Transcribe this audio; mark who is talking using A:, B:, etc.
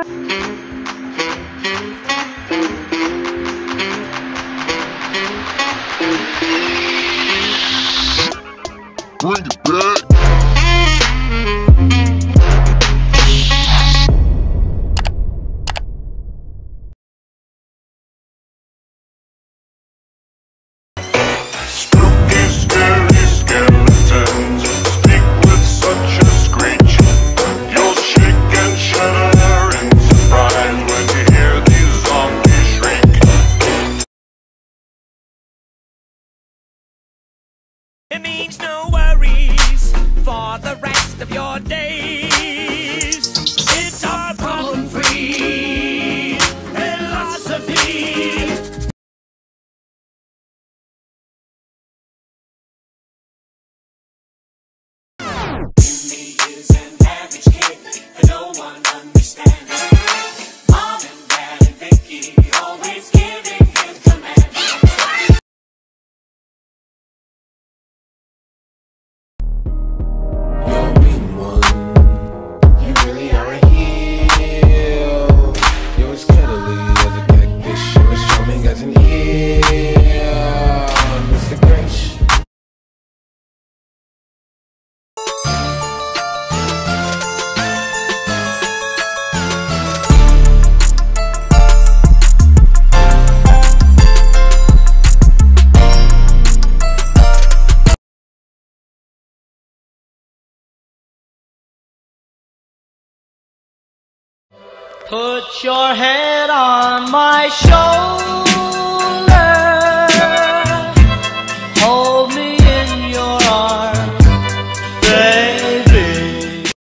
A: Bring it back. Spooky, scary skeletons speak with such a screech. You'll shake and shudder in surprise when you hear these zombies shriek.
B: It means no worries for the rest of your days. It's our problem-free philosophy. Jimmy is an average kid that no one understands. Mom and Dad and Vicky always giving him commands.
C: You're a mean one. You really are a heel. You're as cuddly as a cactus. You're as charming as an eel. Mr. Grinch.
B: Put your head on my shoulder.